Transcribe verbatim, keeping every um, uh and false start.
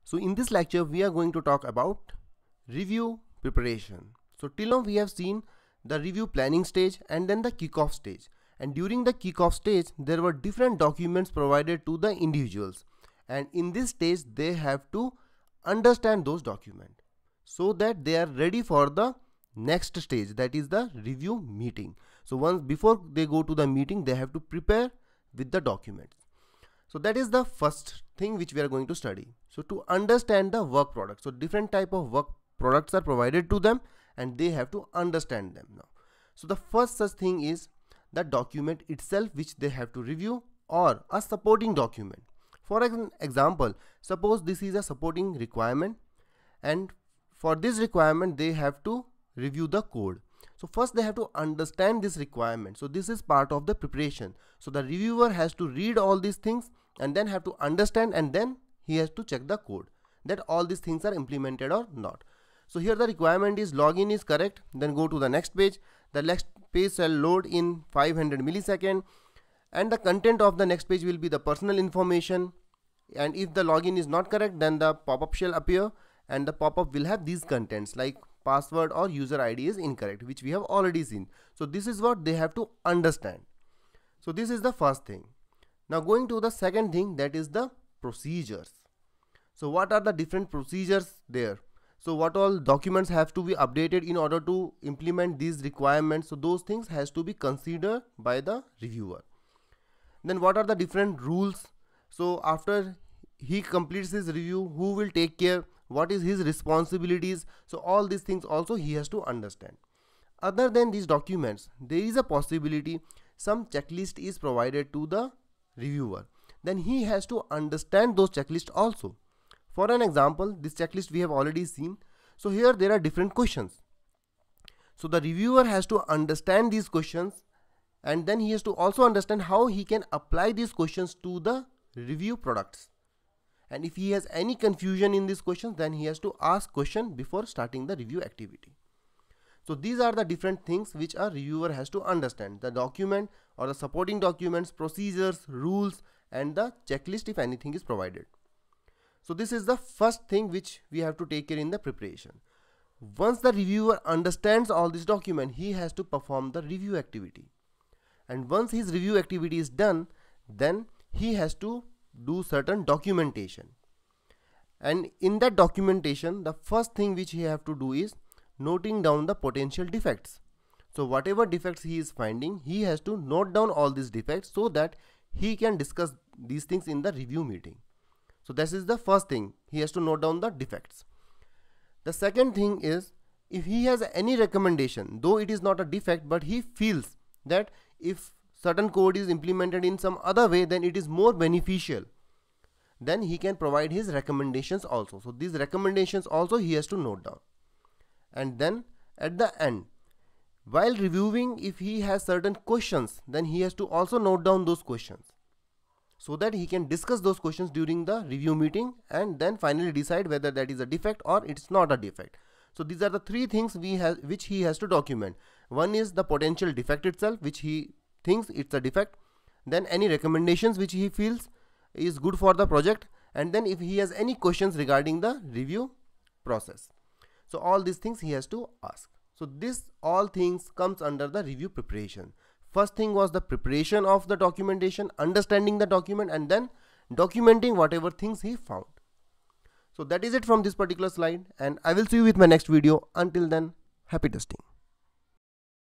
So in this lecture we are going to talk about review preparation. So till now we have seen the review planning stage and then the kickoff stage, and during the kickoff stage there were different documents provided to the individuals, and in this stage they have to understand those documents so that they are ready for the next stage, that is the review meeting. So once before they go to the meeting they have to prepare with the documents. So that is the first thing which we are going to study. So to understand the work product, so different type of work products are provided to them and they have to understand them now. So the first such thing is the document itself which they have to review, or a supporting document. For an example, suppose this is a supporting requirement, and for this requirement they have to review the code. So first they have to understand this requirement. So this is part of the preparation. So the reviewer has to read all these things and then have to understand, and then he has to check the code that all these things are implemented or not. So here the requirement is login is correct, then go to the next page. The next page shall load in five hundred milliseconds, and the content of the next page will be the personal information, and if the login is not correct then the pop-up shall appear, and the pop-up will have these contents like password or user I D is incorrect, which we have already seen. So this is what they have to understand. So this is the first thing. Now going to the second thing, that is the procedures. So what are the different procedures there? So what all documents have to be updated in order to implement these requirements? So those things has to be considered by the reviewer. Then what are the different rules? So after he completes his review, who will take care? What is his responsibilities? So all these things also he has to understand. Other than these documents, there is a possibility some checklist is provided to the reviewer. Then he has to understand those checklists also. For an example, this checklist we have already seen. So here there are different questions. So the reviewer has to understand these questions, and then he has to also understand how he can apply these questions to the review products. And if he has any confusion in these questions, then he has to ask question before starting the review activity. So these are the different things which a reviewer has to understand: the document or the supporting documents, procedures, rules, and the checklist if anything is provided. So this is the first thing which we have to take care in the preparation. Once the reviewer understands all this document, he has to perform the review activity. And once his review activity is done, then he has to do certain documentation. And in that documentation, the first thing which he have to do is noting down the potential defects. So whatever defects he is finding, he has to note down all these defects so that he can discuss these things in the review meeting. So this is the first thing, he has to note down the defects. The second thing is, if he has any recommendation, though it is not a defect, but he feels that if certain code is implemented in some other way, then it is more beneficial, then he can provide his recommendations also. So these recommendations also he has to note down. And then at the end, while reviewing, if he has certain questions, then he has to also note down those questions, so that he can discuss those questions during the review meeting and then finally decide whether that is a defect or it's not a defect. So these are the three things we have which he has to document. One is the potential defect itself, which he thinks it's a defect, then any recommendations which he feels is good for the project, and then if he has any questions regarding the review process. So all these things he has to ask. So this all things comes under the review preparation. First thing was the preparation of the documentation, understanding the document, and then documenting whatever things he found. So that is it from this particular slide, and I will see you with my next video. Until then, happy testing.